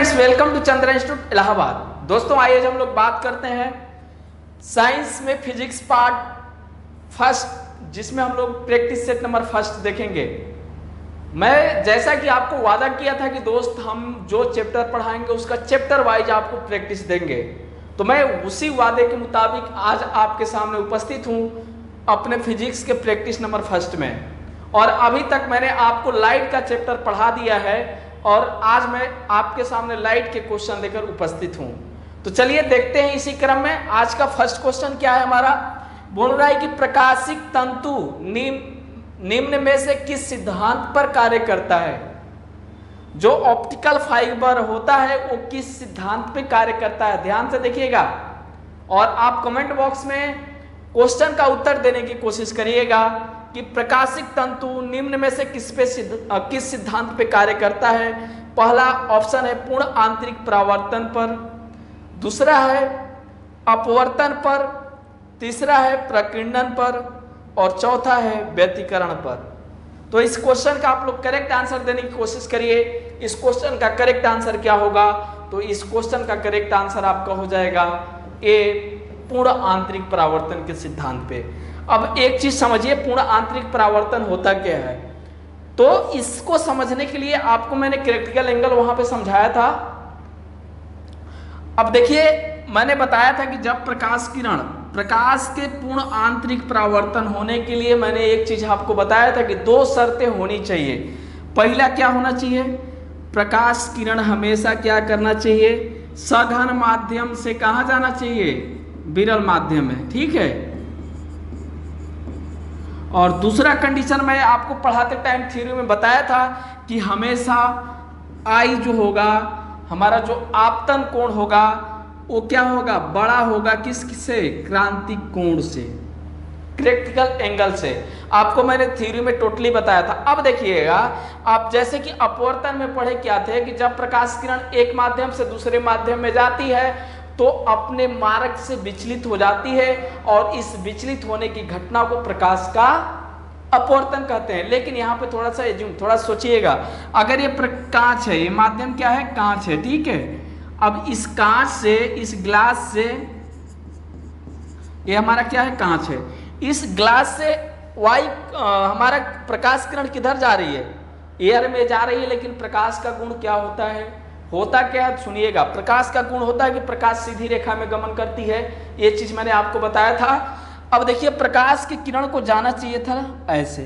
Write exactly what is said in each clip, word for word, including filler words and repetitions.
Friends, welcome to Chandra institute Allahabad. दोस्तों, आइए हम लोग बात करते हैं साइंस में फिजिक्स पार्ट फर्स्ट, जिसमें हम लोग प्रैक्टिस सेट नंबर फर्स्ट देखेंगे। मैं जैसा कि आपको वादा किया था कि दोस्त हम जो चैप्टर पढ़ाएंगे उसका चैप्टर वाइज आपको प्रैक्टिस देंगे, तो मैं उसी वादे के मुताबिक आज आपके सामने उपस्थित हूं अपने फिजिक्स के प्रैक्टिस नंबर फर्स्ट में। और अभी तक मैंने आपको लाइट का चैप्टर पढ़ा दिया है और आज मैं आपके सामने लाइट के क्वेश्चन लेकर उपस्थित हूं। तो चलिए देखते हैं इसी क्रम में आज का फर्स्ट क्वेश्चन क्या है हमारा। बोल रहा है कि प्रकाशिक तंतु निम्न निम्न में से किस सिद्धांत पर कार्य करता है। जो ऑप्टिकल फाइबर होता है वो किस सिद्धांत पे कार्य करता है, ध्यान से देखिएगा और आप कमेंट बॉक्स में क्वेश्चन का उत्तर देने की कोशिश करिएगा कि प्रकाशिक तंतु निम्न में से किस पे सिद्ध, किस सिद्धांत पे कार्य करता है। पहला ऑप्शन है पूर्ण आंतरिक परावर्तन पर, दूसरा है अपवर्तन पर, तीसरा है प्रकीर्णन पर और चौथा है व्यतिकरण पर। तो इस क्वेश्चन का आप लोग करेक्ट आंसर देने की कोशिश करिए। इस क्वेश्चन का करेक्ट आंसर क्या होगा, तो इस क्वेश्चन का करेक्ट आंसर आपका हो जाएगा ए, पूर्ण आंतरिक परावर्तन के सिद्धांत पे। अब एक चीज समझिए, पूर्ण आंतरिक परावर्तन होता क्या है। तो इसको समझने के लिए आपको मैंने क्रिटिकल एंगल वहां पे समझाया था। अब देखिए, मैंने बताया था कि जब प्रकाश किरण प्रकाश के पूर्ण आंतरिक परावर्तन होने के लिए मैंने एक चीज आपको बताया था कि दो शर्तें होनी चाहिए। पहला क्या होना चाहिए, प्रकाश किरण हमेशा क्या करना चाहिए, सघन माध्यम से कहां जाना चाहिए, विरल माध्यम में, ठीक है। और दूसरा कंडीशन मैं आपको पढ़ाते टाइम थ्योरी में बताया था कि हमेशा आई जो होगा, हमारा जो आपतन कोण होगा वो क्या होगा, बड़ा होगा किस से, क्रांतिक कोण से, क्रिटिकल एंगल से। आपको मैंने थ्योरी में टोटली बताया था। अब देखिएगा, आप जैसे कि अपवर्तन में पढ़े क्या थे कि जब प्रकाश किरण एक माध्यम से दूसरे माध्यम में जाती है तो अपने मार्ग से विचलित हो जाती है और इस विचलित होने की घटना को प्रकाश का अपवर्तन कहते हैं। लेकिन यहाँ पे थोड़ा सा एज्यूम थोड़ा सोचिएगा, अगर ये कांच है, ये माध्यम क्या है, कांच है, ठीक है। अब इस कांच से, इस ग्लास से, ये हमारा क्या है, कांच है, इस ग्लास से वाई हमारा प्रकाश किरण किधर जा रही है, एयर में जा रही है। लेकिन प्रकाश का गुण क्या होता है, होता क्या है, सुनिएगा। प्रकाश का गुण होता है कि प्रकाश सीधी रेखा में गमन करती है, ये चीज मैंने आपको बताया था। अब देखिए, प्रकाश की किरण को जाना चाहिए था ऐसे,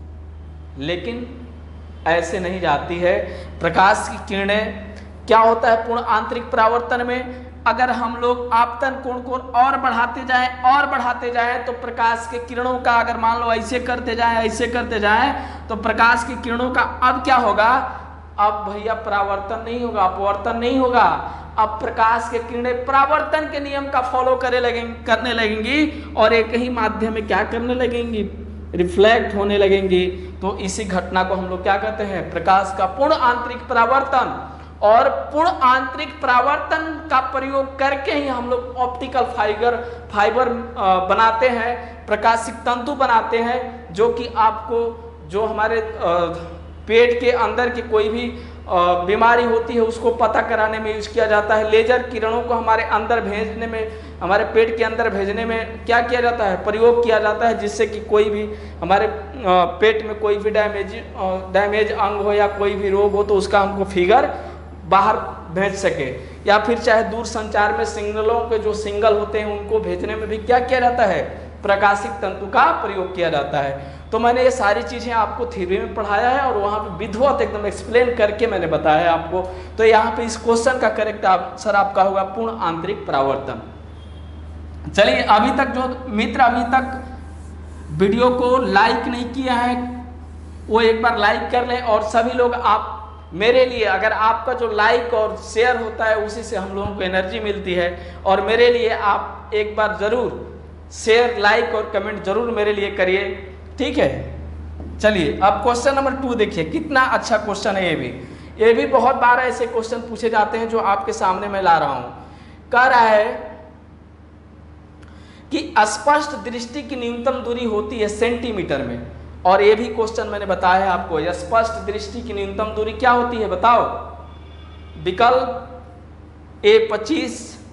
लेकिन ऐसे नहीं जाती है। प्रकाश की किरणें क्या होता है पूर्ण आंतरिक परावर्तन में, अगर हम लोग आपतन कोण को और बढ़ाते जाएं और बढ़ाते जाएं तो प्रकाश के किरणों का, अगर मान लो ऐसे करते जाएं ऐसे करते जाएं तो प्रकाश की किरणों का अब क्या होगा, अब भैया परावर्तन नहीं होगा, अपवर्तन नहीं होगा। अब प्रकाश के किरणें परावर्तन के नियम का फॉलो करे लगेंगे करने लगेंगी और एक ही माध्यम में क्या करने लगेंगी, रिफ्लेक्ट होने लगेंगी। तो इसी घटना को हम लोग क्या कहते हैं, प्रकाश का पूर्ण आंतरिक परावर्तन। और पूर्ण आंतरिक परावर्तन का प्रयोग करके ही हम लोग ऑप्टिकल फाइबर फाइबर बनाते हैं, प्रकाशिक तंतु बनाते हैं, जो कि आपको जो हमारे पेट के अंदर की कोई भी बीमारी होती है उसको पता कराने में यूज किया जाता है। लेजर किरणों को हमारे अंदर भेजने में, हमारे पेट के अंदर भेजने में क्या किया जाता है, प्रयोग किया जाता है, जिससे कि कोई भी हमारे पेट में कोई भी डैमेज डैमेज अंग हो या कोई भी रोग हो तो उसका हमको फिगर बाहर भेज सके। या फिर चाहे दूर संचार में सिग्नलों के जो सिंगल होते हैं उनको भेजने में भी क्या किया जाता है, प्रकाशिक तंतु का प्रयोग किया जाता है। तो मैंने ये सारी चीजें आपको थ्योरी में पढ़ाया है और वहां पे विधिवत एकदम एक्सप्लेन करके मैंने बताया है आपको। तो यहाँ पे इस क्वेश्चन का करेक्ट आंसर आपका होगा पूर्ण आंतरिक परावर्तन। चलिए, अभी तक जो मित्र अभी तक वीडियो को लाइक नहीं किया है वो एक बार लाइक कर लें। और सभी लोग आप मेरे लिए, अगर आपका जो लाइक और शेयर होता है उसी से हम लोगों को एनर्जी मिलती है, और मेरे लिए आप एक बार जरूर शेयर, लाइक और कमेंट जरूर मेरे लिए करिए, ठीक है। चलिए, अब क्वेश्चन नंबर टू देखिए, कितना अच्छा क्वेश्चन है। ये भी ये भी बहुत बार ऐसे क्वेश्चन पूछे जाते हैं जो आपके सामने मैं ला रहा हूं। कह रहा है कि स्पष्ट दृष्टि की न्यूनतम दूरी होती है सेंटीमीटर में, और ये भी क्वेश्चन मैंने बताया है आपको, स्पष्ट दृष्टि की न्यूनतम दूरी क्या होती है बताओ, विकल्प ए पच्चीस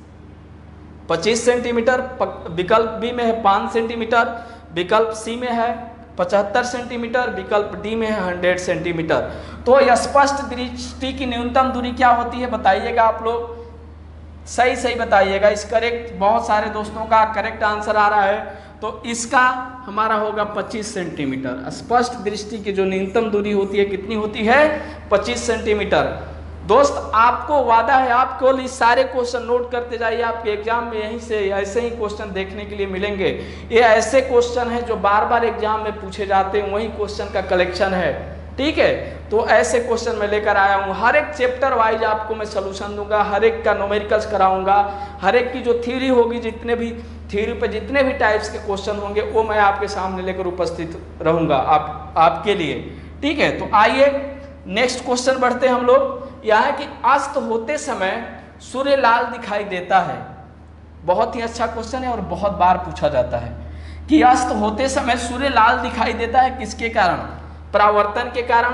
पच्चीस सेंटीमीटर, विकल्प बी में है पाँच सेंटीमीटर, विकल्प सी में है पचहत्तर सेंटीमीटर, विकल्प डी में है सौ सेंटीमीटर। तो स्पष्ट दृष्टि की न्यूनतम दूरी क्या होती है बताइएगा आप लोग, सही सही बताइएगा। इस करेक्ट, बहुत सारे दोस्तों का करेक्ट आंसर आ रहा है, तो इसका हमारा होगा पच्चीस सेंटीमीटर। स्पष्ट दृष्टि की जो न्यूनतम दूरी होती है कितनी होती है, पच्चीस सेंटीमीटर। दोस्त आपको वादा है, आप केवल इस सारे क्वेश्चन नोट करते जाइए, आपके एग्जाम में यहीं से ऐसे ही क्वेश्चन देखने के लिए मिलेंगे। ये ऐसे क्वेश्चन हैं जो बार बार एग्जाम में पूछे जाते हैं, वही क्वेश्चन का कलेक्शन है, ठीक है। तो ऐसे क्वेश्चन मैं लेकर आया हूँ, हर एक चैप्टर वाइज आपको मैं सोल्यूशन दूंगा, हर एक का न्यूमेरिकल्स कराऊंगा, हर एक की जो थ्योरी होगी, जितने भी थ्योरी पे जितने भी टाइप्स के क्वेश्चन होंगे वो मैं आपके सामने लेकर उपस्थित रहूंगा आप आपके लिए, ठीक है। तो आइए नेक्स्ट क्वेश्चन बढ़ते हैं हम लोग। यह है कि अस्त होते समय सूर्य लाल दिखाई देता है। बहुत ही अच्छा क्वेश्चन है और बहुत बार पूछा जाता है कि अस्त होते समय सूर्य लाल दिखाई देता है किसके कारण, परावर्तन के कारण,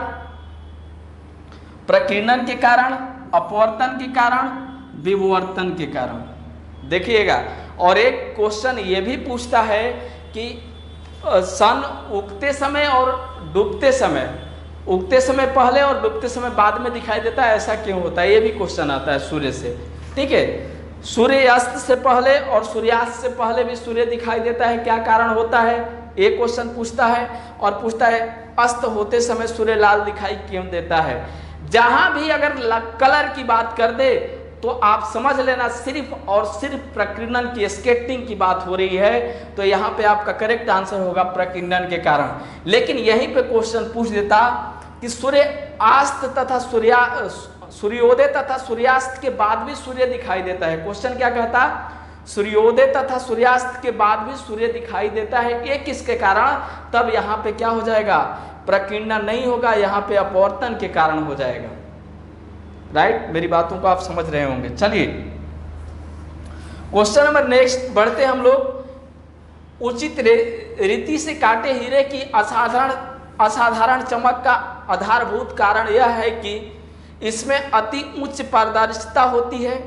प्रकीर्णन के कारण, अपवर्तन के कारण, विवर्तन के कारण। देखिएगा, और एक क्वेश्चन ये भी पूछता है कि सन उगते समय और डूबते समय, उगते समय पहले और डूबते समय बाद में दिखाई देता है, ऐसा क्यों होता है, ये भी क्वेश्चन आता है सूर्य से, ठीक है। सूर्यास्त से पहले और सूर्यास्त से पहले भी सूर्य दिखाई देता है, क्या कारण होता है, एक क्वेश्चन पूछता है। और पूछता है अस्त होते समय सूर्य लाल दिखाई क्यों देता है। जहां भी अगर कलर की बात कर दे तो आप समझ लेना सिर्फ और सिर्फ प्रकीर्णन की, स्केटिंग की बात हो रही है, तो यहाँ पे आपका करेक्ट आंसर होगा प्रकीर्णन के कारण। लेकिन यहीं पे क्वेश्चन पूछ देता कि सूर्य अस्त तथा सूर्या सूर्योदय तथा सूर्यास्त के बाद भी सूर्य दिखाई देता है। क्वेश्चन क्या कहता, सूर्योदय तथा सूर्यास्त के बाद भी सूर्य दिखाई देता है, ये किसके कारण, तब यहाँ पे क्या हो जाएगा, प्रकीर्णन नहीं होगा, यहाँ पे अपवर्तन के कारण हो जाएगा। राइट, मेरी बातों को आप समझ रहे होंगे। चलिए क्वेश्चन नंबर नेक्स्ट बढ़ते हम लोग। उचित रीति से काटे हीरे की असाधारण असाधारण चमक का आधारभूत कारण यह है कि इसमें अति उच्च पारदर्शिता होती है,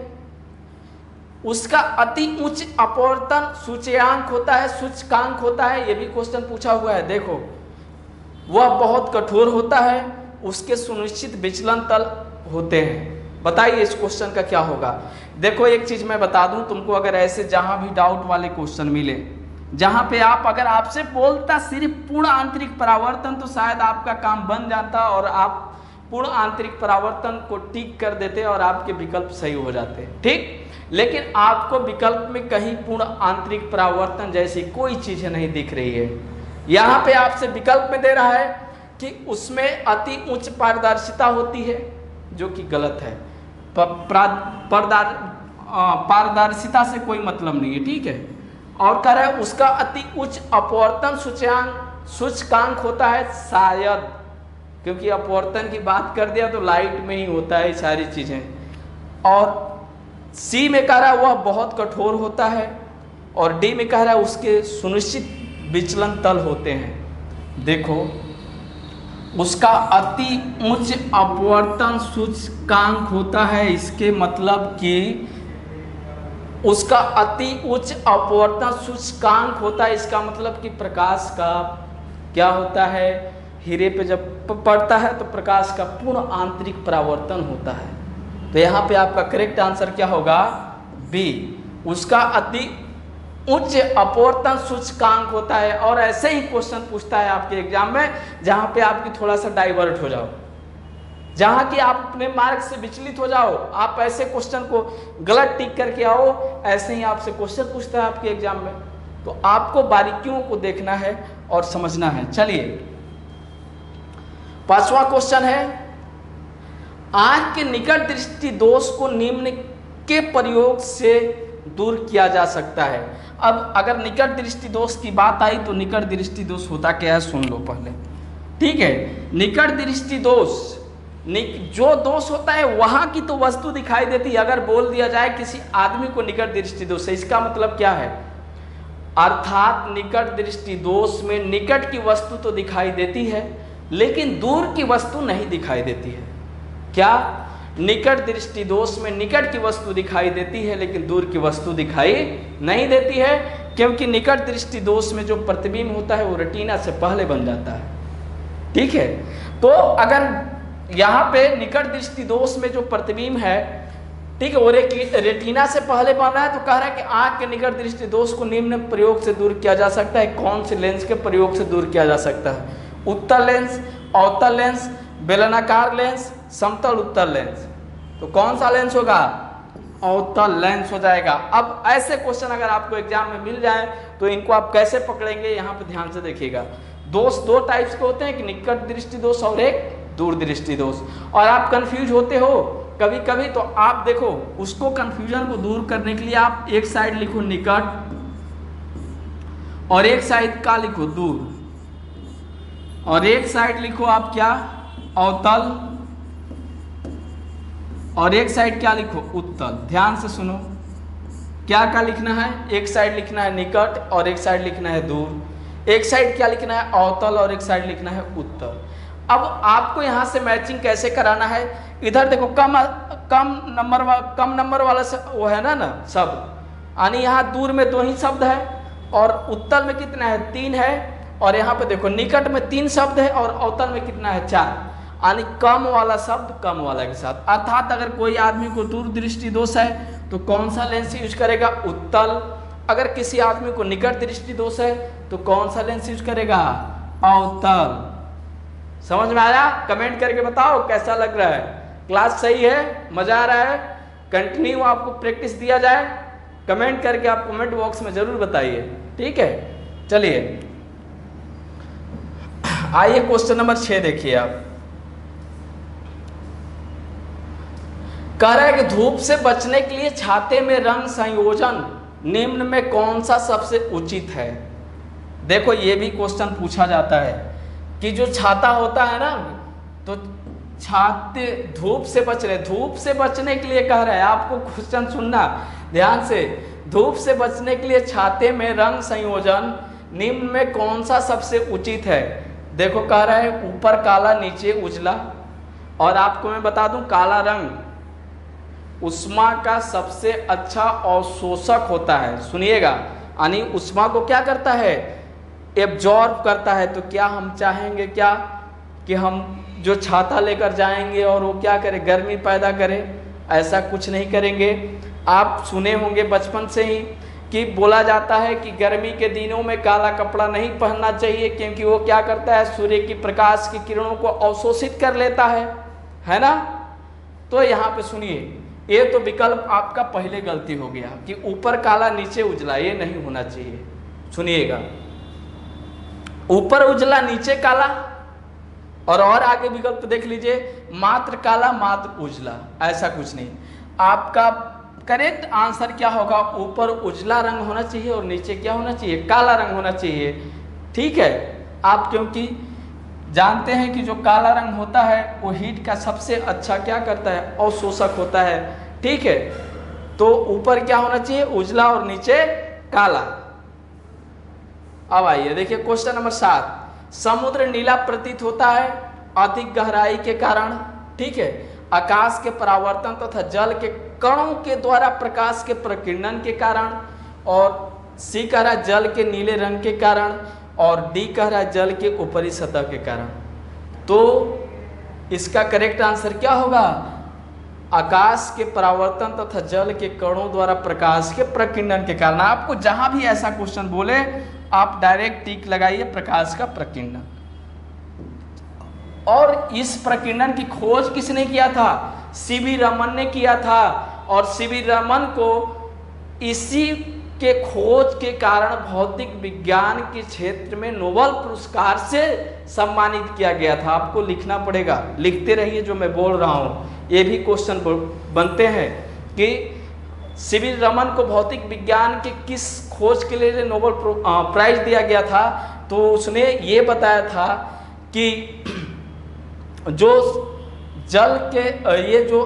उसका अति उच्च अपवर्तन सूचकांक होता है सूचकांक होता है, यह भी क्वेश्चन पूछा हुआ है। देखो, वह बहुत कठोर होता है, उसके सुनिश्चित विचलन तल होते हैं। बताइए इस क्वेश्चन का क्या होगा। देखो एक चीज मैं बता दूं तुमको, अगर ऐसे जहां भी डाउट वाले क्वेश्चन मिले, जहां पे आप अगर आपसे बोलता सिर्फ पूर्ण आंतरिक परावर्तन, तो शायद आपका काम बन जाता और आप पूर्ण आंतरिक परावर्तन को टिक कर देते और आपके विकल्प सही हो जाते, ठीक। लेकिन आपको विकल्प में कहीं पूर्ण आंतरिक परावर्तन जैसी कोई चीज नहीं दिख रही है। यहाँ पे आपसे विकल्प में दे रहा है कि उसमें अति उच्च पारदर्शिता होती है, जो कि गलत है। पारदर्शिता से कोई मतलब नहीं है, ठीक है। और कह रहा है उसका अति उच्च अपवर्तन सूचकांक सूचकांक होता है, शायद, क्योंकि अपवर्तन की बात कर दिया तो लाइट में ही होता है सारी चीजें। और सी में कह रहा है वह बहुत कठोर होता है, और डी में कह रहा है उसके सुनिश्चित विचलन तल होते हैं। देखो, उसका अति उच्च अपवर्तन सूचकांक होता है, इसके मतलब कि उसका अति उच्च अपवर्तन सूचकांक होता है, इसका मतलब कि प्रकाश का क्या होता है, हीरे पे जब पड़ता है तो प्रकाश का पूर्ण आंतरिक परावर्तन होता है। तो यहाँ पे आपका करेक्ट आंसर क्या होगा, बी, उसका अति उच्च अपवर्तन सूचकांक होता है। और ऐसे ही क्वेश्चन पूछता है आपके एग्जाम में, जहां पे आपकी थोड़ा सा डाइवर्ट हो जाओ, जहां कि आप अपने मार्क से विचलित हो जाओ, आप ऐसे क्वेश्चन को गलत टिक करके आओ, ऐसे ही आपसे क्वेश्चन पूछता है आपके एग्जाम में। तो आपको बारीकियों को देखना है और समझना है। चलिए पांचवा क्वेश्चन है, आंख के निकट दृष्टि दोष को निम्न के प्रयोग से दूर किया जा सकता है। अब अगर निकट दृष्टि दोष की बात आई तो निकट दृष्टि दोष होता क्या है सुन लो पहले, ठीक है। निकट दृष्टि दोष, जो दोष होता है वहां की तो वस्तु दिखाई देती है। अगर बोल दिया जाए किसी आदमी को निकट दृष्टि दोष है, इसका मतलब क्या है, अर्थात निकट दृष्टि दोष में निकट की वस्तु तो दिखाई देती है लेकिन दूर की वस्तु नहीं दिखाई देती है। क्या निकट दृष्टि दोष में निकट की वस्तु दिखाई देती है लेकिन दूर की वस्तु दिखाई नहीं देती है, क्योंकि निकट दृष्टि दोष में जो प्रतिबिंब होता है वो रेटिना से पहले बन जाता है। ठीक है, तो अगर यहाँ पे निकट दृष्टि दोष में जो प्रतिबिंब है, ठीक है, वो रेटिना से पहले बन रहा है, तो कह रहा है कि आंख के निकट दृष्टि दोष को निम्न प्रयोग से दूर किया जा सकता है। कौन से लेंस के प्रयोग से दूर किया जा सकता है? उत्तल लेंस, अवतल लेंस, बेलनाकार लेंस, समतल उत्तल लेंस। तो कौन सा लेंस होगा? अवतल लेंस हो जाएगा। अब ऐसे क्वेश्चन अगर आपको एग्जाम में मिल जाए तो इनको आप कैसे पकड़ेंगे, यहाँ पे ध्यान से देखिएगा। दोष दो टाइप्स के होते हैं, कि निकट दृष्टि दोष और एक दूर दृष्टि दोष। और आप कंफ्यूज होते हो कभी कभी, तो आप देखो उसको कंफ्यूजन को दूर करने के लिए आप एक साइड लिखो निकट और एक साइड का लिखो दूर, और एक साइड लिखो आप क्या? अवतल, और एक साइड क्या लिखो? उत्तल। ध्यान से सुनो, क्या क्या लिखना है? एक साइड लिखना है निकट और एक साइड लिखना है दूर। एक साइड क्या लिखना है? अवतल, और एक साइड लिखना है उत्तल। अब आपको यहाँ से मैचिंग कैसे कराना है? इधर देखो कम कम नंबर वा, कम नंबर वाला वो है ना ना शब्द, यानी यहाँ दूर में दो ही शब्द है और उत्तल में कितना है? तीन है। और यहाँ पे देखो निकट में तीन शब्द है और अवतल में कितना है? चार, यानी कम वाला शब्द कम वाला के साथ। अर्थात अगर कोई आदमी को दूर दृष्टि दोष है तो कौन सा लेंस यूज करेगा? उत्तल। अगर किसी आदमी को निकट दृष्टि दोष है तो कौन सा लेंस यूज करेगा? अवतल। समझ में आया? कमेंट करके बताओ कैसा लग रहा है, क्लास सही है, मजा आ रहा है, कंटिन्यू आपको प्रैक्टिस दिया जाए? कमेंट करके आप कमेंट बॉक्स में जरूर बताइए। ठीक है, चलिए आइए क्वेश्चन नंबर छह देखिए। आप कह रहा है कि धूप से बचने के लिए छाते में रंग संयोजन निम्न में कौन सा सबसे उचित है? देखो ये भी क्वेश्चन पूछा जाता है कि जो छाता होता है ना, तो छाते धूप से बच रहे, धूप से बचने के लिए कह रहा है, आपको क्वेश्चन सुनना ध्यान से। धूप से बचने के लिए छाते में रंग संयोजन निम्न में कौन सा सबसे उचित है? देखो कह रहा है ऊपर काला नीचे उजला, और आपको मैं बता दूं काला रंग उष्मा का सबसे अच्छा अवशोषक होता है। सुनिएगा, यानी उष्मा को क्या करता है? एब्जॉर्ब करता है। तो क्या हम चाहेंगे क्या कि हम जो छाता लेकर जाएंगे और वो क्या करे? गर्मी पैदा करे? ऐसा कुछ नहीं करेंगे। आप सुने होंगे बचपन से ही कि बोला जाता है कि गर्मी के दिनों में काला कपड़ा नहीं पहनना चाहिए, क्योंकि वो क्या करता है? सूर्य की प्रकाश की किरणों को अवशोषित कर लेता है, है ना? तो यहाँ पे सुनिए, ये तो विकल्प आपका पहले गलती हो गया कि ऊपर काला नीचे उजला, ये नहीं होना चाहिए। सुनिएगा, ऊपर उजला नीचे काला, और और आगे विकल्प देख लीजिए, मात्र काला मात्र उजला, ऐसा कुछ नहीं। आपका करेक्ट आंसर क्या होगा? ऊपर उजला रंग होना चाहिए और नीचे क्या होना चाहिए? काला रंग होना चाहिए। ठीक है, आप क्योंकि जानते हैं कि जो काला रंग होता है वो हीट का सबसे अच्छा क्या करता है? अवशोषक होता है। ठीक है, तो ऊपर क्या होना चाहिए? उजला और नीचे काला। अब आइए देखिए क्वेश्चन नंबर सात। समुद्र नीला प्रतीत होता है अधिक गहराई के कारण। ठीक है, आकाश के परावर्तन तथा तो जल के कणों के द्वारा प्रकाश के प्रकीर्णन के कारण, और सी कह रहा है जल के नीले रंग के कारण, और डी कह रहा है जल के ऊपरी सतह के कारण। तो इसका करेक्ट आंसर क्या होगा? आकाश के परावर्तन तथा तो जल के कणों द्वारा प्रकाश के प्रकीर्णन के कारण। आपको जहां भी ऐसा क्वेश्चन बोले आप डायरेक्ट टिक लगाइए, प्रकाश का प्रकीर्णन। और इस प्रकीर्णन की खोज किसने किया था? सीवी रमन ने किया था, और सीवी रमन को इसी के खोज के कारण भौतिक विज्ञान के क्षेत्र में नोबेल पुरस्कार से सम्मानित किया गया था। आपको लिखना पड़ेगा, लिखते रहिए जो मैं बोल रहा हूँ। ये भी क्वेश्चन बनते हैं कि सीवी रमन को भौतिक विज्ञान के किस खोज के लिए नोबेल प्राइज दिया गया था? तो उसने ये बताया था कि जो जल के ये जो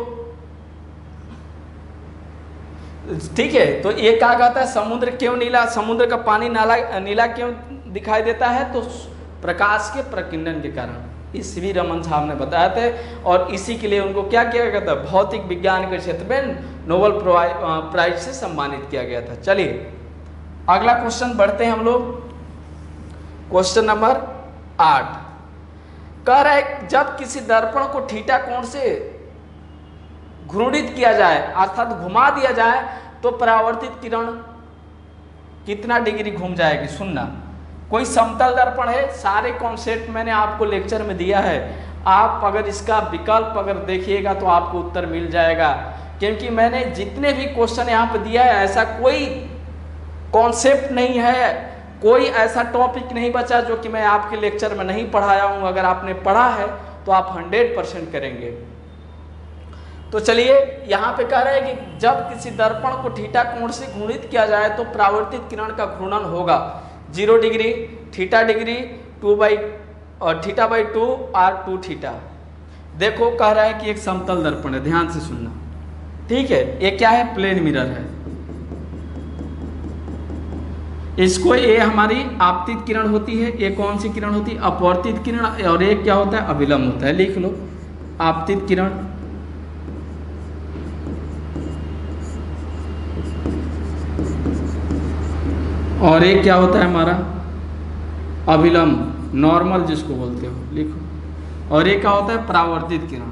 ठीक है, तो ये कहा कहता है समुद्र क्यों नीला, समुद्र का पानी नाला नीला क्यों दिखाई देता है? तो प्रकाश के प्रकीर्णन के कारण। ईस्वी रमन साहब ने बताया थे, और इसी के लिए उनको क्या किया गया था, भौतिक विज्ञान के क्षेत्र में नोबेल प्राइज से सम्मानित किया गया था। चलिए अगला क्वेश्चन बढ़ते हैं हम लोग, क्वेश्चन नंबर आठ। कह रहा है जब किसी दर्पण को थीटा कोण से घूर्णित किया जाए अर्थात घुमा दिया जाए तो परावर्तित किरण कितना डिग्री घूम जाएगी। सुनना, कोई समतल दर्पण है, सारे कॉन्सेप्ट मैंने आपको लेक्चर में दिया है, आप अगर इसका विकल्प अगर देखिएगा तो आपको उत्तर मिल जाएगा, क्योंकि मैंने जितने भी क्वेश्चन यहाँ पे दिया है ऐसा कोई कॉन्सेप्ट नहीं है, कोई ऐसा टॉपिक नहीं बचा जो कि मैं आपके लेक्चर में नहीं पढ़ाया हूँ। अगर आपने पढ़ा है तो आप हंड्रेड परसेंट करेंगे। तो चलिए यहाँ पे कह रहे हैं कि जब किसी दर्पण को थीटा कोण से घूर्णित किया जाए तो परावर्तित किरण का घूर्णन होगा zero degree, theta degree, two by और थीटा बाई टू और टू थीटा। देखो कह रहा है कि एक समतल दर्पण है, ध्यान से सुनना, ठीक है। ये क्या है, प्लेन मिरर है। इसको ये हमारी आपतित किरण होती है, ये कौन सी किरण होती है, अपवर्तित किरण, और एक क्या होता है, अभिलंब होता है। लिख लो, आपतित किरण और एक क्या होता है हमारा, अभिलंब, नॉर्मल जिसको बोलते हो, लिखो। और एक क्या होता है, परावर्तित किरण।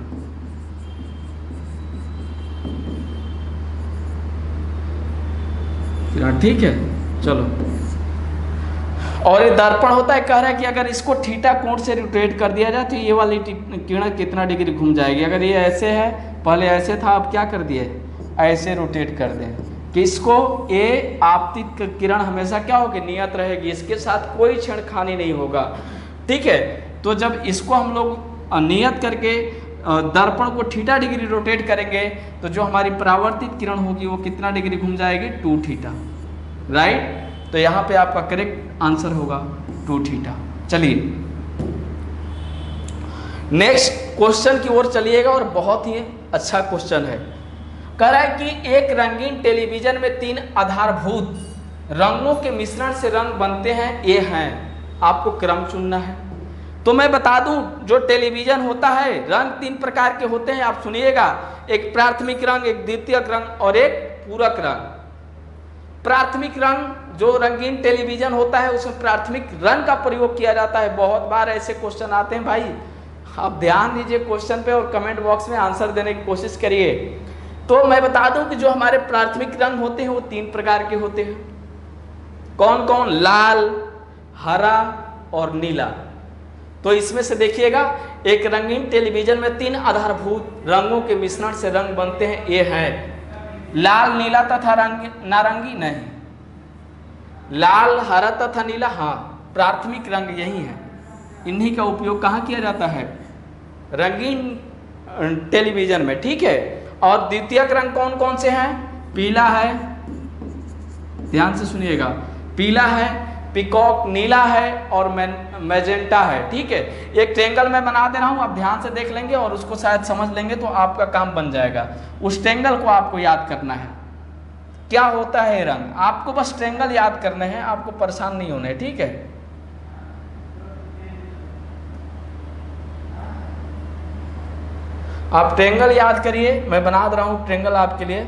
किरण, ठीक है, चलो। और ये दर्पण होता है, कह रहा है कि अगर इसको थीटा कोण से रोटेट कर दिया जाए तो ये वाली किरण कितना डिग्री घूम जाएगी। अगर ये ऐसे है, पहले ऐसे था, अब क्या कर दिए, ऐसे रोटेट कर दें कि इसको ये आपतित किरण हमेशा क्या होगी, नियत रहेगी, इसके साथ कोई छेड़खानी नहीं होगा, ठीक है। तो जब इसको हम लोग नियत करके दर्पण को थीटा डिग्री रोटेट करेंगे तो जो हमारी परावर्तित किरण होगी वो कितना डिग्री घूम जाएगी, टू थीटा, राइट। तो यहाँ पे आपका करेक्ट आंसर होगा टू थीटा। चलिए नेक्स्ट क्वेश्चन की ओर चलिएगा, और बहुत ही अच्छा क्वेश्चन है। कह रहा है कि एक रंगीन टेलीविजन में तीन आधारभूत रंगों के मिश्रण से रंग बनते हैं, ये हैं, आपको क्रम चुनना है। तो मैं बता दूं, जो टेलीविजन होता है रंग तीन प्रकार के होते हैं, आप सुनिएगा, एक प्राथमिक रंग, एक द्वितीयक रंग और एक पूरक रंग। प्राथमिक रंग, जो रंगीन टेलीविजन होता है उसमें प्राथमिक रंग का प्रयोग किया जाता है। बहुत बार ऐसे क्वेश्चन आते हैं भाई, आप ध्यान दीजिए क्वेश्चन पे और कमेंट बॉक्स में आंसर देने की कोशिश करिए। तो मैं बता दूं कि जो हमारे प्राथमिक रंग होते हैं वो तीन प्रकार के होते हैं। कौन कौन, लाल, हरा और नीला। तो इसमें से देखिएगा, एक रंगीन टेलीविजन में तीन आधारभूत रंगों के मिश्रण से रंग बनते हैं, ये है लाल, नीला तथा रंग नारंगी। नहीं, लाल, हरा तथा नीला, हाँ, प्राथमिक रंग यही है, इन्हीं का उपयोग कहाँ किया जाता है, रंगीन टेलीविजन में, ठीक है। और द्वितीयक रंग कौन कौन से हैं, पीला है, ध्यान से सुनिएगा, पीला है, पिकॉक नीला है और मैजेंटा है, ठीक है। एक ट्रेंगल मैं बना दे रहा हूं, आप ध्यान से देख लेंगे और उसको शायद समझ लेंगे तो आपका काम बन जाएगा। उस ट्रेंगल को आपको याद करना है, क्या होता है रंग, आपको बस ट्रेंगल याद करने हैं, आपको परेशान नहीं होना है, ठीक है। आप ट्रेंगल याद करिए, मैं बना दे रहा हूं ट्रेंगल आपके लिए।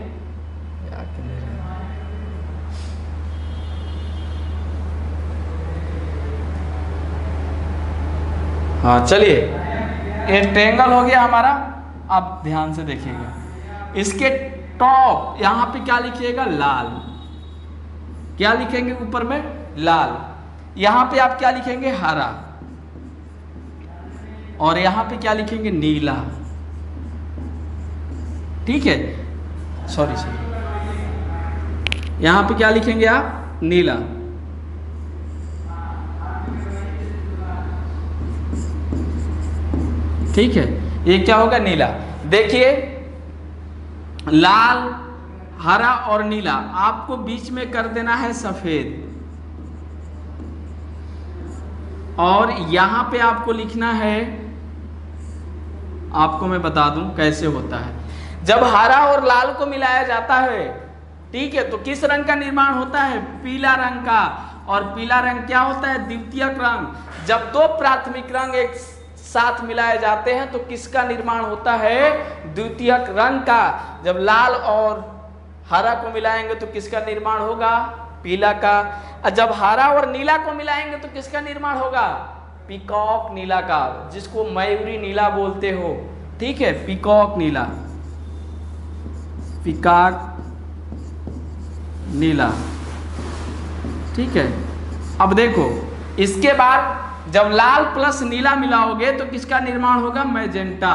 हाँ चलिए, ये ट्रेंगल हो गया हमारा। आप ध्यान से देखिएगा, इसके टॉप यहाँ पे क्या लिखिएगा, लाल, क्या लिखेंगे ऊपर में, लाल। यहाँ पे आप क्या लिखेंगे, हरा, और यहाँ पे क्या लिखेंगे, नीला, ठीक है। सॉरी सॉरी यहाँ पे क्या लिखेंगे आप, नीला, ठीक है। ये क्या होगा, नीला। देखिए लाल, हरा और नीला, आपको बीच में कर देना है सफेद, और यहां पे आपको लिखना है, आपको मैं बता दूं कैसे होता है। जब हरा और लाल को मिलाया जाता है, ठीक है, तो किस रंग का निर्माण होता है, पीला रंग का। और पीला रंग क्या होता है, द्वितीयक रंग। जब दो प्राथमिक रंग एक साथ मिलाए जाते हैं तो किसका निर्माण होता है? द्वितीयक रंग का। जब लाल और हरा को मिलाएंगे तो किसका निर्माण होगा? पीला का। और जब हरा और नीला को मिलाएंगे तो किसका निर्माण होगा? पीकॉक नीला का, जिसको मयूरी नीला बोलते हो। ठीक है, पीकॉक नीला, पीकॉक नीला। ठीक है, अब देखो इसके बाद जब लाल प्लस नीला मिलाओगे तो किसका निर्माण होगा? मैजेंटा।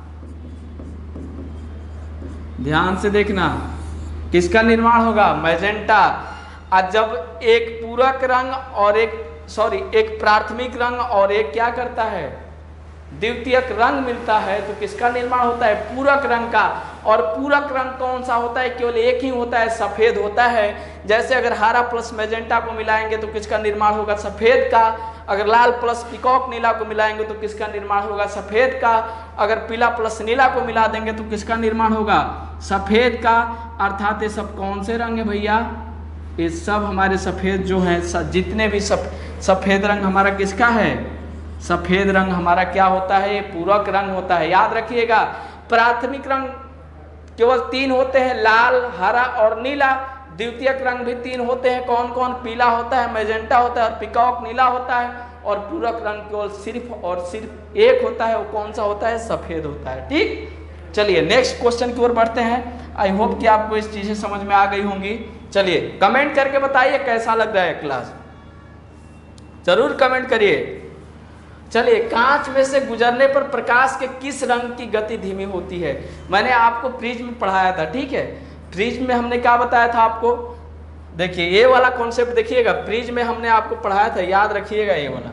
ध्यान से देखना, किसका निर्माण होगा? मैजेंटा। और जब एक पूरक रंग और एक सॉरी एक प्राथमिक रंग और एक क्या करता है? द्वितीयक रंग मिलता है तो किसका निर्माण होता है? पूरक रंग का। और पूरक रंग कौन सा होता है? केवल एक ही होता है, सफेद होता है। जैसे अगर हरा प्लस मैजेंटा को मिलाएंगे तो किसका निर्माण होगा? सफेद का। अगर लाल प्लस पीकॉक नीला को मिलाएंगे तो किसका निर्माण होगा? सफेद का। अगर पीला प्लस नीला को मिला देंगे तो किसका निर्माण होगा? सफेद का। अर्थात ये सब कौन से रंग है भैया? ये सब हमारे सफेद जो है, जितने भी सफ, सफेद रंग हमारा किसका है? सफेद रंग हमारा क्या होता है? ये पूरक रंग होता है। याद रखिएगा, प्राथमिक रंग केवल तीन होते हैं, लाल, हरा और नीला। द्वितीयक रंग भी तीन होते हैं, कौन कौन? पीला होता है, मैजेंटा होता है और पीकॉक नीला होता है। और पूरक रंग केवल सिर्फ और सिर्फ एक होता है, वो कौन सा होता है? सफेद होता है। ठीक, चलिए नेक्स्ट क्वेश्चन की ओर बढ़ते हैं। आई होप कि आपको इस चीजें समझ में आ गई होंगी। चलिए कमेंट करके बताइए कैसा लग रहा है क्लास, जरूर कमेंट करिए। चलिए, कांच में से गुजरने पर प्रकाश के किस रंग की गति धीमी होती है? मैंने आपको प्रिज्म में पढ़ाया था। ठीक है, प्रिज्म में हमने क्या बताया था आपको? देखिए ये वाला कॉन्सेप्ट देखिएगा, प्रिज्म में हमने आपको पढ़ाया था, याद रखिएगा ये वाला,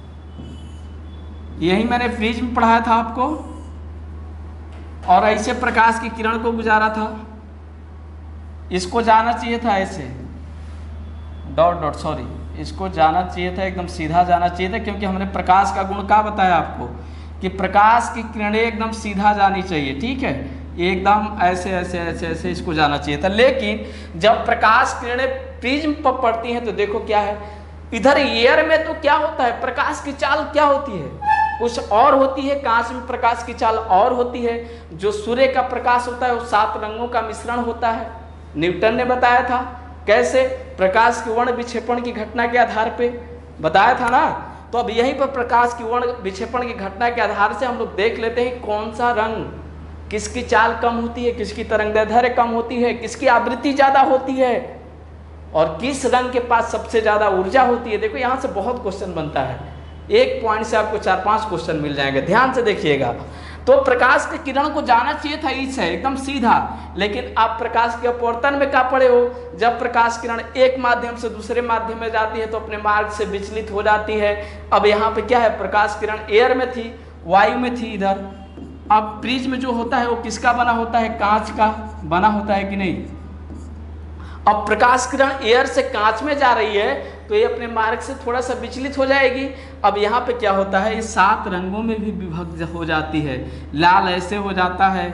यही मैंने प्रिज्म में पढ़ाया था आपको। और ऐसे प्रकाश की किरण को गुजारा था, इसको जाना चाहिए था ऐसे डॉट डॉट सॉरी इसको जाना चाहिए था, एकदम सीधा जाना चाहिए था, क्योंकि हमने प्रकाश का गुण क्या बताया आपको कि प्रकाश की किरणें एकदम सीधा जानी चाहिए। ठीक है, एकदम ऐसे ऐसे ऐसे ऐसे इसको जाना चाहिए था। लेकिन जब प्रकाश किरणें प्रिज्म पर पड़ती हैं तो देखो क्या है, इधर एयर में तो क्या होता है? प्रकाश की चाल क्या होती है? कुछ और होती है। कांच में प्रकाश की चाल और होती है। जो सूर्य का प्रकाश होता है वो सात रंगों का मिश्रण होता है। न्यूटन ने बताया था कैसे? प्रकाश की वर्ण विक्षेपण की घटना के आधार पे बताया था ना। तो अब यहीं पर प्रकाश की वर्ण विक्षेपण की घटना के आधार से हम लोग देख लेते हैं कौन सा रंग, किसकी चाल कम होती है, किसकी तरंगदैर्ध्य कम होती है, किसकी आवृत्ति ज्यादा होती है और किस रंग के पास सबसे ज्यादा ऊर्जा होती है। देखो यहाँ से बहुत क्वेश्चन बनता है, एक पॉइंट से आपको चार पांच क्वेश्चन मिल जाएंगे, ध्यान से देखिएगा। तो प्रकाश की किरण को जाना चाहिए था इस है एकदम सीधा, लेकिन आप प्रकाश के अपवर्तन में क्या पड़े हो? जब प्रकाश किरण एक माध्यम से दूसरे माध्यम में जाती है तो अपने मार्ग से विचलित हो जाती है। अब यहाँ पे क्या है, प्रकाश किरण एयर में थी, वायु में थी इधर। अब प्रिज्म जो होता है वो किसका बना होता है? कांच का बना होता है कि नहीं? अब प्रकाश किरण एयर से कांच में जा रही है तो ये अपने मार्ग से थोड़ा सा विचलित हो जाएगी। अब यहाँ पे क्या होता है, ये सात रंगों में भी विभक्त हो जाती है। लाल ऐसे हो जाता है,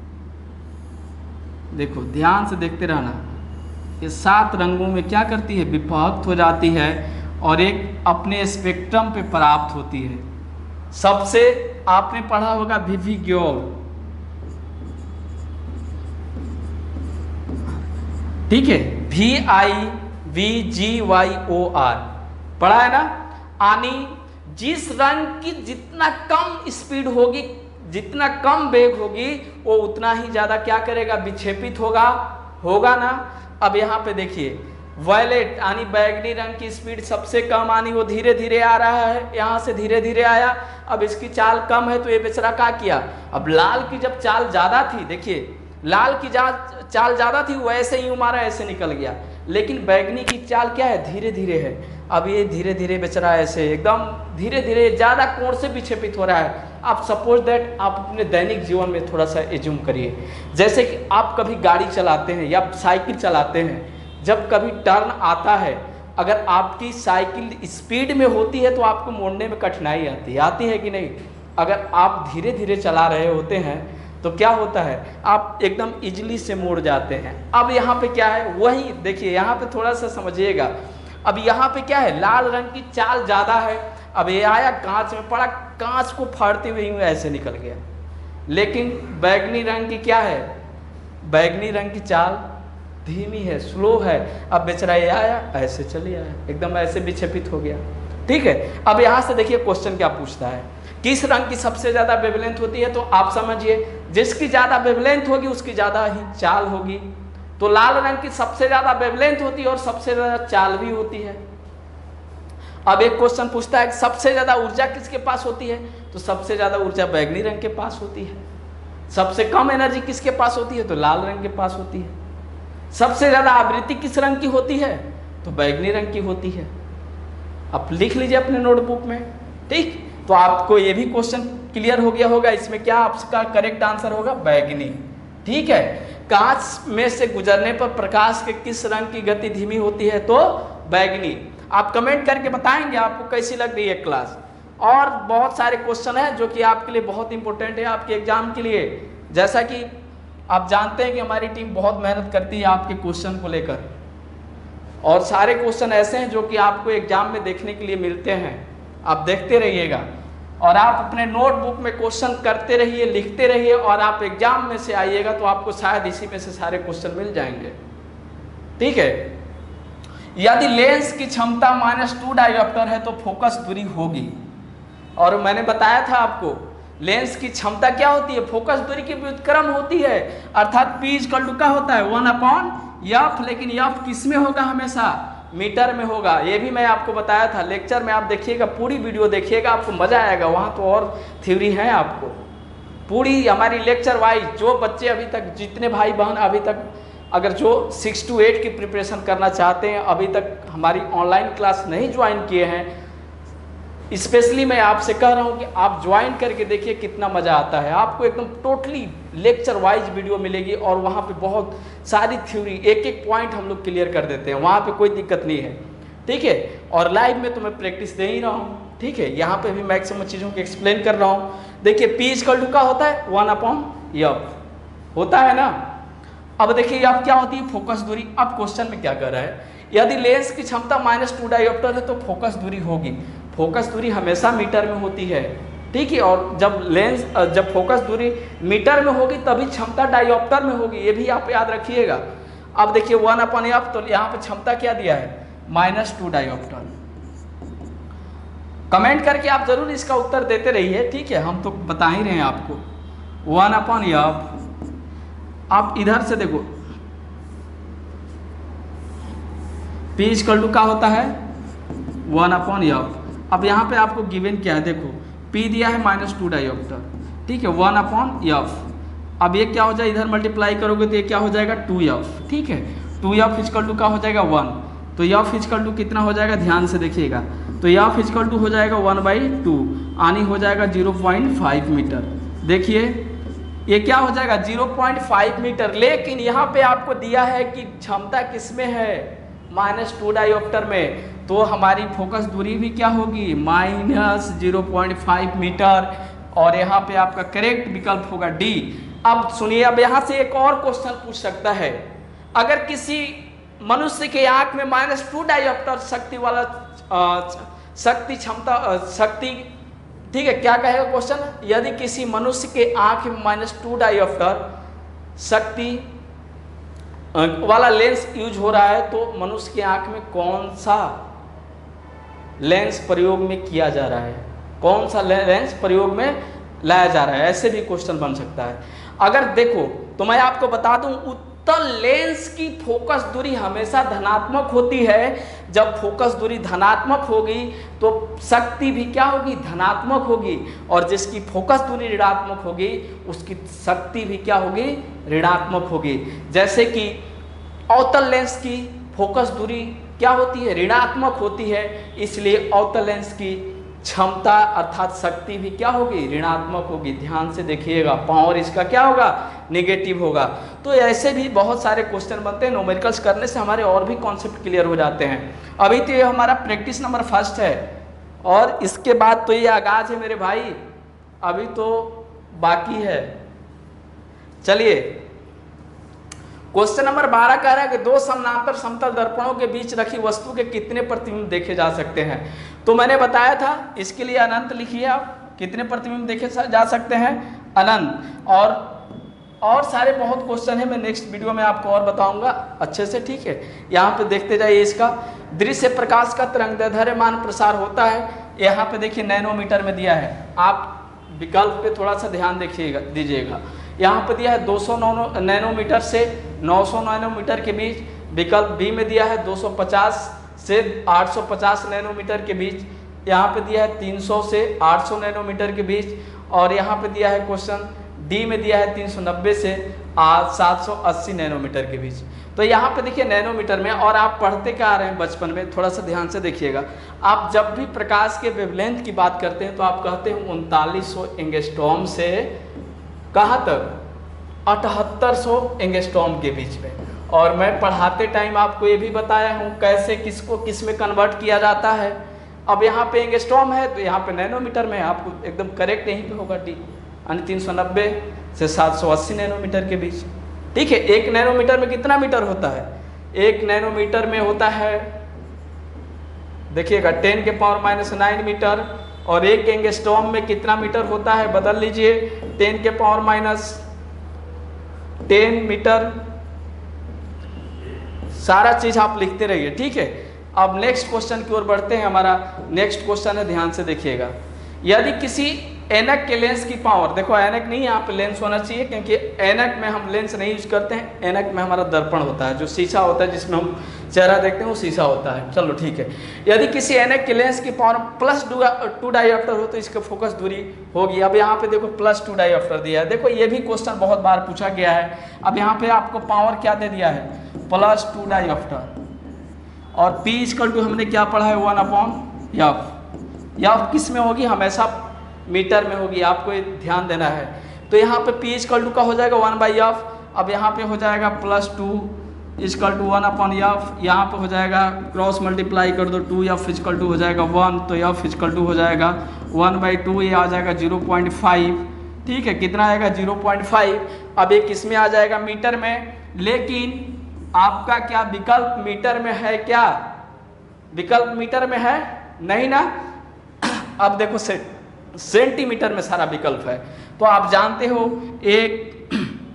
देखो ध्यान से देखते रहना, ये सात रंगों में क्या करती है? विभक्त हो जाती है और एक अपने स्पेक्ट्रम पे प्राप्त होती है। सबसे आपने पढ़ा होगा विविग्योर, ठीक है, V I V G Y O R पढ़ा है ना। यानी जिस रंग की जितना कम स्पीड होगी, जितना कम वेग होगी, वो उतना ही ज्यादा क्या करेगा? विक्षेपित होगा होगा ना। अब यहाँ पे देखिए वायलेट यानी बैगनी रंग की स्पीड सबसे कम आनी, वो धीरे धीरे आ रहा है, यहाँ से धीरे धीरे आया। अब इसकी चाल कम है तो ये बेचारा क्या किया? अब लाल की जब चाल ज्यादा थी, देखिए लाल की चाल ज्यादा थी, वो ऐसे ही मारा, ऐसे निकल गया। लेकिन बैगनी की चाल क्या है? धीरे धीरे है। अब ये धीरे धीरे बेचारा ऐसे एकदम धीरे धीरे ज्यादा कोण से विक्षेपित हो रहा है। आप सपोज दैट आप अपने दैनिक जीवन में थोड़ा सा एज्यूम करिए, जैसे कि आप कभी गाड़ी चलाते हैं या साइकिल चलाते हैं, जब कभी टर्न आता है, अगर आपकी साइकिल स्पीड में होती है तो आपको मोड़ने में कठिनाई आती है, आती है कि नहीं? अगर आप धीरे धीरे चला रहे होते हैं तो क्या होता है, आप एकदम इजीली से मोड़ जाते हैं। अब यहाँ पे क्या है, वही देखिए यहाँ पे थोड़ा सा समझिएगा। अब यहाँ पे क्या है, लाल रंग की चाल ज़्यादा है, अब ये आया कांच में पड़ा, कांच को फाड़ते हुए यूं ऐसे निकल गया। लेकिन बैगनी रंग की क्या है, बैगनी रंग की चाल धीमी है, स्लो है। अब बेचारा ये आया ऐसे चले आया, एकदम ऐसे विक्षेपित हो गया। ठीक है, अब यहाँ से देखिए क्वेश्चन क्या पूछता है, किस रंग की सबसे ज्यादा वेवलेंथ होती है? तो आप समझिए जिसकी ज्यादा वेवलेंथ होगी उसकी ज्यादा ही चाल होगी। तो लाल रंग की सबसे ज्यादा वेवलेंथ होती है और सबसे ज्यादा चाल भी होती है। अब एक क्वेश्चन पूछता है कि सबसे ज्यादा ऊर्जा किसके पास होती है? तो सबसे ज्यादा ऊर्जा बैगनी रंग के पास होती है। सबसे कम एनर्जी किसके पास होती है? तो लाल रंग के पास होती है। सबसे ज्यादा आवृत्ति किस रंग की होती है? तो बैगनी रंग की होती है। आप लिख लीजिए अपने नोटबुक में। ठीक, तो आपको ये भी क्वेश्चन क्लियर हो गया होगा। इसमें क्या आपका करेक्ट आंसर होगा? बैगनी। ठीक है, कांच में से गुजरने पर प्रकाश के किस रंग की गति धीमी होती है? तो बैगनी। आप कमेंट करके बताएंगे आपको कैसी लग रही है क्लास। और बहुत सारे क्वेश्चन हैं जो कि आपके लिए बहुत इंपॉर्टेंट है आपके एग्जाम के लिए। जैसा कि आप जानते हैं कि हमारी टीम बहुत मेहनत करती है आपके क्वेश्चन को लेकर, और सारे क्वेश्चन ऐसे हैं जो कि आपको एग्जाम में देखने के लिए मिलते हैं। आप देखते रहिएगा और आप अपने नोटबुक में क्वेश्चन करते रहिए, लिखते रहिए, और आप एग्जाम में से आइएगा तो आपको शायद इसी में से सारे क्वेश्चन मिल जाएंगे। ठीक है, यदि लेंस की क्षमता माइनस टू डायोप्टर है तो फोकस दूरी होगी। और मैंने बताया था आपको लेंस की क्षमता क्या होती है? फोकस दूरी की व्युत्क्रम होती है, अर्थात पी इक्वल टू क्या होता है? One upon F. लेकिन एफ किस में होगा? हमेशा मीटर में होगा। ये भी मैं आपको बताया था लेक्चर में। आप देखिएगा, पूरी वीडियो देखिएगा, आपको मजा आएगा। वहाँ तो और थ्योरी है आपको पूरी हमारी लेक्चर वाइज। जो बच्चे अभी तक, जितने भाई बहन अभी तक अगर जो सिक्स टू एट की प्रिपरेशन करना चाहते हैं, अभी तक हमारी ऑनलाइन क्लास नहीं ज्वाइन किए हैं, स्पेशली मैं आपसे कह रहा हूं कि आप ज्वाइन करके देखिए कितना मज़ा आता है। आपको एकदम टोटली लेक्चर वाइज वीडियो मिलेगी और वहाँ पे बहुत सारी थ्योरी, एक एक पॉइंट हम लोग क्लियर कर देते हैं। वहाँ पे कोई दिक्कत नहीं है। ठीक है, और लाइव में तो मैं प्रैक्टिस दे ही रहा हूँ। ठीक है, यहाँ पे भी मैक्सिमम चीज़ों को एक्सप्लेन कर रहा हूँ। देखिए पी इक्वल टू का होता है वन अपॉन एफ, होता है ना। अब देखिए अब क्या होती है? फोकस दूरी। अब क्वेश्चन में क्या कर रहा है, यदि लेंस की क्षमता माइनस टू डायोप्टर है तो फोकस दूरी होगी। फोकस दूरी हमेशा मीटर में होती है। ठीक है, और जब लेंस जब फोकस दूरी मीटर में होगी तभी क्षमता डायोप्टर में होगी, ये भी आप याद रखिएगा। अब देखिए वन अपॉन एफ, तो यहाँ पे क्षमता क्या दिया है? Minus two dioptre. कमेंट करके आप जरूर इसका उत्तर देते रहिए। ठीक है, हम तो बता ही रहे हैं आपको। वन अपॉन एफ, आप इधर से देखो, पी इक्वल टू का होता है वन अपॉन एफ। अब यहाँ पे आपको गिवन क्या है? देखो P दिया है माइनस टू डायोप्टर। ठीक है, वन अपॉन एफ। अब ये क्या हो जाए? इधर मल्टीप्लाई करोगे तो ये क्या हो जाएगा? Two F. ठीक है, टू एफ इक्वल टू का हो जाएगा वन। तो एफ इक्वल टू कितना हो जाएगा? ध्यान से देखिएगा। तो एफ इक्वल टू हो जाएगा वन बाई टू, आनी हो जाएगा जीरो पॉइंट फाइव मीटर। देखिए ये क्या हो जाएगा? Zero point five metre. लेकिन यहाँ पे आपको दिया है कि क्षमता किस में है? माइनस टू डायोप्टर में। तो हमारी फोकस दूरी भी क्या होगी? Minus zero point five metre. और यहाँ पे आपका करेक्ट विकल्प होगा डी। अब सुनिए, अब यहाँ से एक और क्वेश्चन पूछ सकता है, अगर किसी मनुष्य के आंख में माइनस टू डायोप्टर शक्ति वाला शक्ति क्षमता शक्ति ठीक है, क्या कहेगा क्वेश्चन? यदि किसी मनुष्य के आंख में माइनस टू डायोप्टर शक्ति वाला लेंस यूज हो रहा है तो मनुष्य की आंख में कौन सा लेंस प्रयोग में किया जा रहा है? कौन सा लेंस प्रयोग में लाया जा रहा है? ऐसे भी क्वेश्चन बन सकता है। अगर देखो तो मैं आपको बता दूं, उत्तल लेंस की फोकस दूरी हमेशा धनात्मक होती है। जब फोकस दूरी धनात्मक होगी तो शक्ति भी क्या होगी? धनात्मक होगी। और जिसकी फोकस दूरी ऋणात्मक होगी उसकी शक्ति भी क्या होगी? ऋणात्मक होगी। जैसे कि अवतल लेंस की फोकस दूरी क्या होती है? ऋणात्मक होती है, इसलिए अवतल लेंस की क्षमता अर्थात शक्ति भी क्या होगी? ऋणात्मक होगी। ध्यान से देखिएगा, पावर इसका क्या होगा? नेगेटिव होगा। तो ऐसे भी बहुत सारे क्वेश्चन बनते हैं। न्यूमेरिकल्स करने से हमारे और भी कॉन्सेप्ट क्लियर हो जाते हैं। अभी तो ये हमारा प्रैक्टिस नंबर फर्स्ट है और इसके बाद तो ये आगाज है मेरे भाई, अभी तो बाकी है। चलिए क्वेश्चन नंबर बारह कह रहा है कि दो समानांतर समतल दर्पणों के बीच रखी वस्तु के कितने प्रतिबिंब देखे जा सकते हैं? तो मैंने बताया था इसके लिए अनंत लिखिए, आप कितने प्रतिबिंब देखे जा सकते हैं, अनंत। और और सारे बहुत क्वेश्चन है, मैं नेक्स्ट वीडियो में आपको और बताऊंगा अच्छे से, ठीक है। यहाँ पे देखते जाइए, इसका दृश्य प्रकाश का तरंगदैर्घ्यमान प्रसार होता है, यहाँ पे देखिए नैनोमीटर में दिया है, आप विकल्प पे थोड़ा सा ध्यान देखिएगा दीजिएगा। यहाँ पे दिया है दो सौ नैनोमीटर से नौ सौ नैनोमीटर के बीच, विकल्प बी में दिया है दो सौ पचास से आठ सौ पचास नैनोमीटर के बीच, यहाँ पे दिया है तीन सौ से आठ सौ नैनोमीटर के बीच, और यहाँ पे दिया है क्वेश्चन डी में दिया है तीन सौ नब्बे से सात सौ अस्सी नैनोमीटर के बीच। तो यहाँ पे देखिए नैनोमीटर में, और आप पढ़ते क्या आ रहे हैं बचपन में, थोड़ा सा ध्यान से देखिएगा। आप जब भी प्रकाश के वेवलेंथ की बात करते हैं तो आप कहते हैं उनतालीस सौ एंगस्ट्रॉम से कहाँ तक, अठहत्तर सौ एंगस्ट्रॉम के बीच में। और मैं पढ़ाते टाइम आपको ये भी बताया हूँ कैसे किसको किस में कन्वर्ट किया जाता है। अब यहाँ पे एंगस्ट्रॉम है तो यहाँ पे नैनोमीटर में, आपको एकदम करेक्ट यहीं पे होगा डी, यानी तीन सौ नब्बे से सात सौ अस्सी नैनोमीटर के बीच, ठीक है। एक नैनोमीटर में कितना मीटर होता है, एक नैनोमीटर में होता है देखिएगा टेन के पावर माइनस नाइन मीटर, और एक एंगस्ट्रॉम में कितना मीटर होता है, बदल लीजिए, टेन के पावर माइनस टेन मीटर। सारा चीज आप लिखते रहिए, ठीक है। अब नेक्स्ट क्वेश्चन की ओर बढ़ते हैं। हमारा नेक्स्ट क्वेश्चन है, ध्यान से देखिएगा। यदि किसी एनक के लेंस की पावर, देखो एनक नहीं यहाँ पे लेंस होना चाहिए, क्योंकि एनक में हम लेंस नहीं यूज करते हैं, एनक में हमारा दर्पण होता है, जो शीशा होता है जिसमें हम चेहरा देखते हैं वो शीशा होता है। चलो ठीक है। यदि किसी एनक के लेंस की पावर प्लस टू डायोप्टर हो तो इसका फोकस दूरी होगी। अब यहाँ पे देखो प्लस टू डायोप्टर दिया है, देखो ये भी क्वेश्चन बहुत बार पूछा गया है। अब यहाँ पे आपको पावर क्या दे दिया है, प्लस टू डायोप्टर, और पी इक्वल टू हमने क्या पढ़ा है, वन अपॉन एफ। एफ किस में होगी, हमेशा मीटर में होगी, आपको ध्यान देना है। तो यहाँ पे पी इक्वल टू का हो जाएगा वन बाई एफ। अब यहाँ पे हो जाएगा plus two equal to one upon F, यहाँ पे हो जाएगा क्रॉस मल्टीप्लाई कर दो, टू एफ इक्वल टू हो जाएगा वन, तो एफ इक्वल टू हो जाएगा वन बाई टू, ये आ जाएगा जीरो पॉइंट फाइव, ठीक है। कितना आएगा, जीरो पॉइंट फाइव। अब ये किस में आ जाएगा, मीटर में, लेकिन आपका क्या विकल्प मीटर में है, क्या विकल्प मीटर में है, नहीं ना। अब देखो से सेंटीमीटर में सारा विकल्प है, तो आप जानते हो एक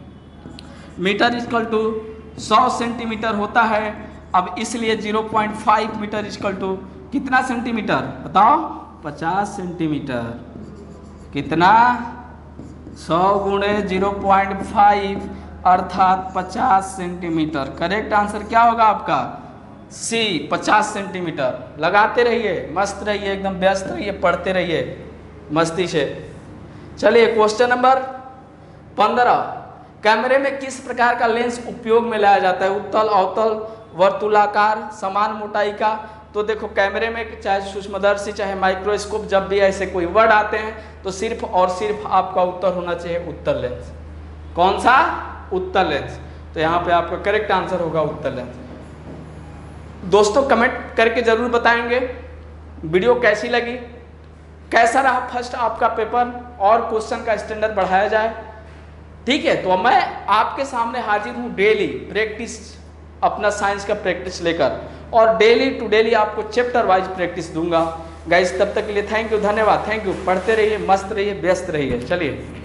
मीटर इक्वल टू सौ सेंटीमीटर होता है। अब इसलिए zero point five metre equal to कितना सेंटीमीटर बताओ, पचास सेंटीमीटर। कितना, सौ गुणे जीरो पॉइंट फाइव अर्थात पचास सेंटीमीटर। करेक्ट आंसर क्या होगा आपका, सी, पचास सेंटीमीटर। लगाते रहिए, मस्त रहिए, एकदम व्यस्त रहिए, पढ़ते रहिए मस्ती से। चलिए क्वेश्चन नंबर पंद्रह, कैमरे में किस प्रकार का लेंस उपयोग में लाया जाता है, उत्तल, अवतल, वर्तुलाकार, समान मोटाई का। तो देखो कैमरे में चाहे सूक्ष्मदर्शी चाहे माइक्रोस्कोप, जब भी ऐसे कोई वर्ड आते हैं तो सिर्फ और सिर्फ आपका उत्तर होना चाहिए उत्तल लेंस। कौन सा, उत्तल लेंस। तो यहाँ पे आपका करेक्ट आंसर होगा उत्तल लेंस। दोस्तों कमेंट करके जरूर बताएंगे वीडियो कैसी लगी, कैसा रहा फर्स्ट आपका पेपर, और क्वेश्चन का स्टैंडर्ड बढ़ाया जाए, ठीक है। तो मैं आपके सामने हाजिर हूँ डेली प्रैक्टिस, अपना साइंस का प्रैक्टिस लेकर, और डेली टू डेली आपको चैप्टर वाइज प्रैक्टिस दूंगा। गाइस तब तक के लिए थैंक यू, धन्यवाद, थैंक यू। पढ़ते रहिए, मस्त रहिए, व्यस्त रहिए। चलिए।